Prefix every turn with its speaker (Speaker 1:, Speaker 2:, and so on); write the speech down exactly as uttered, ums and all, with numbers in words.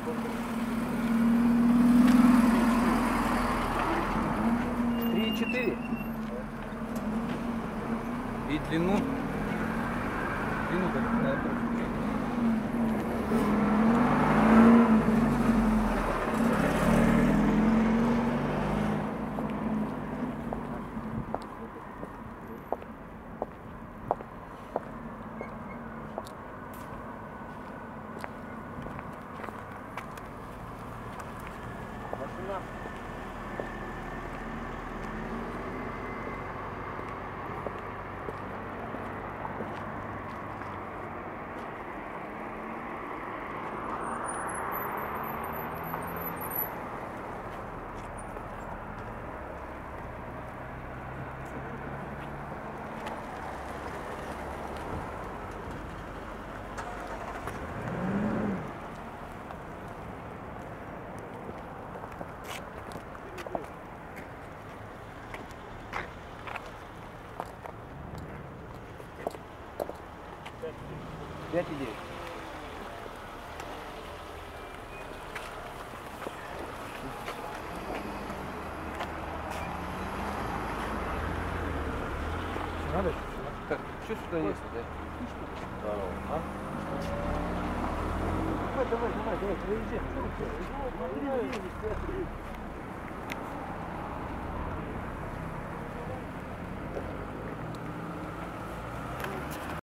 Speaker 1: три и четыре. И длину. Длину как пять и девять. Надо? Как? Что сюда есть, да? А? Давай, давай, давай, давай, проезжай.